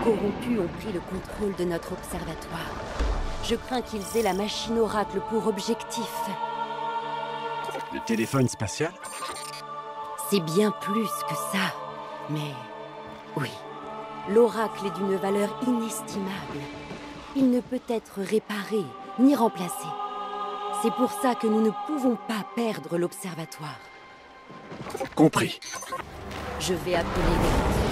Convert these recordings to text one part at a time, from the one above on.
corrompus ont pris le contrôle de notre observatoire. Je crains qu'ils aient la machine Oracle pour objectif. Le téléphone spatial? C'est bien plus que ça. Mais oui, l'Oracle est d'une valeur inestimable. Il ne peut être réparé ni remplacé. C'est pour ça que nous ne pouvons pas perdre l'observatoire. Compris. Je vais appeler les...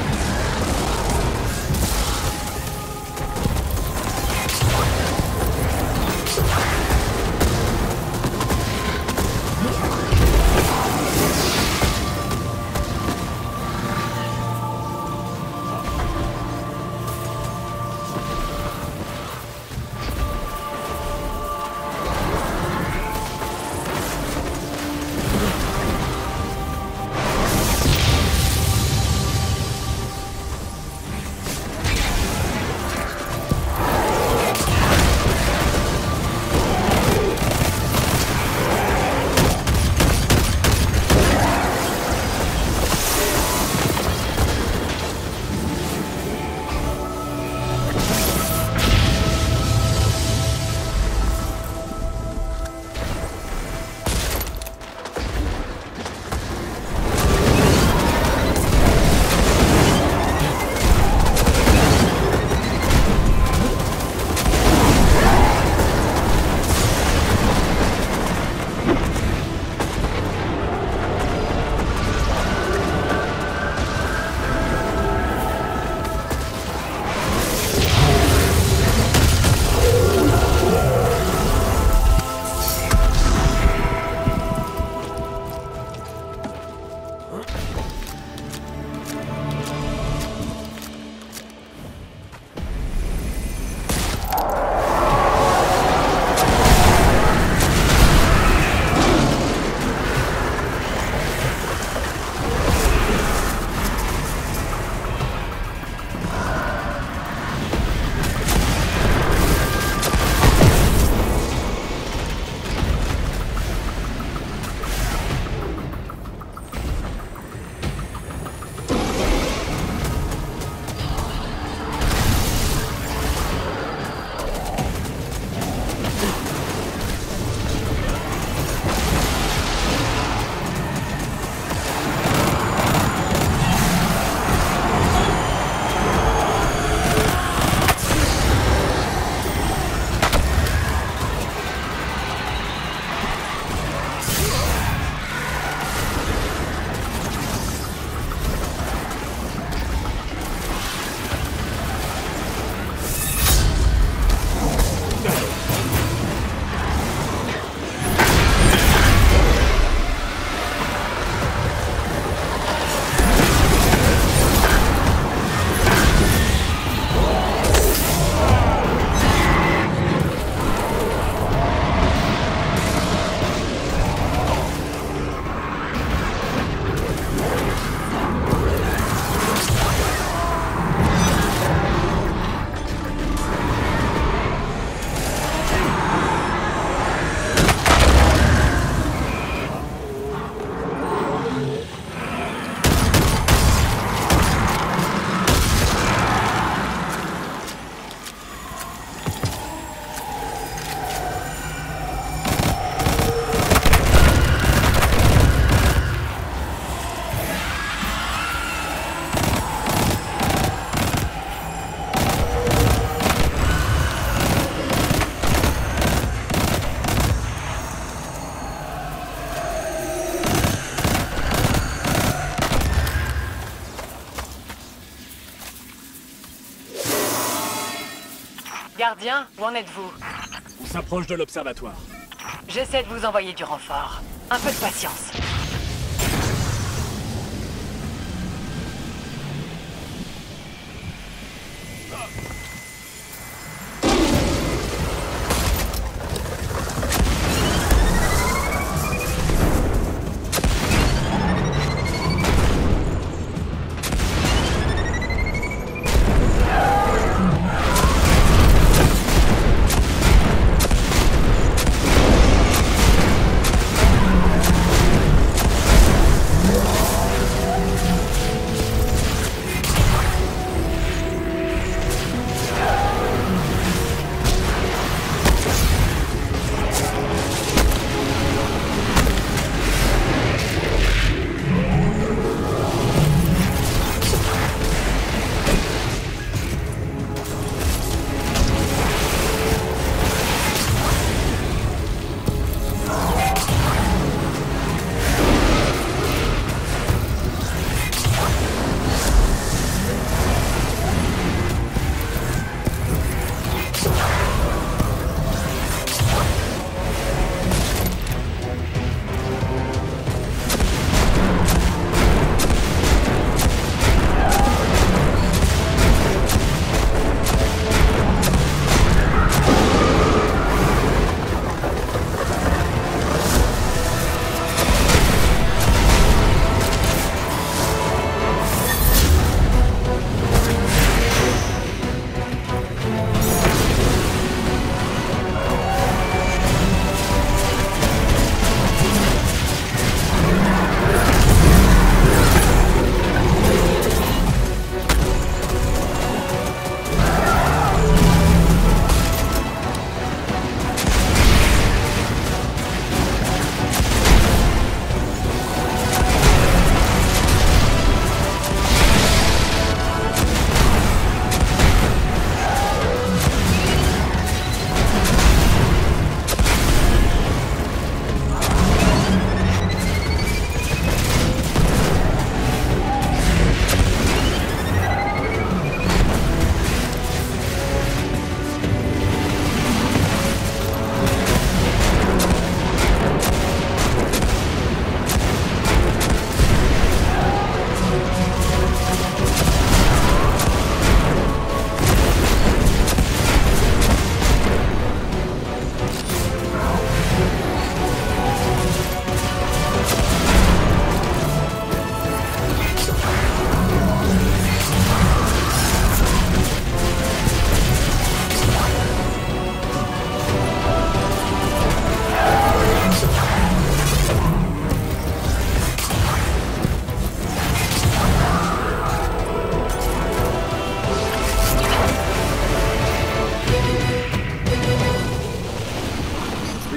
Gardien, où en êtes-vous? On s'approche de l'observatoire. J'essaie de vous envoyer du renfort. Un peu de patience.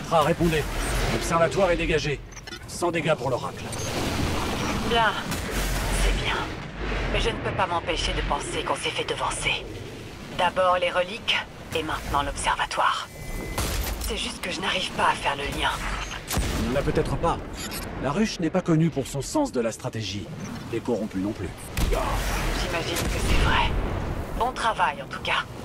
Petra, répondez. L'observatoire est dégagé. Sans dégâts pour l'oracle. Bien. C'est bien. Mais je ne peux pas m'empêcher de penser qu'on s'est fait devancer. D'abord les reliques, et maintenant l'observatoire. C'est juste que je n'arrive pas à faire le lien. Il ne l'a peut-être pas. La ruche n'est pas connue pour son sens de la stratégie. Les corrompus non plus. J'imagine que c'est vrai. Bon travail en tout cas.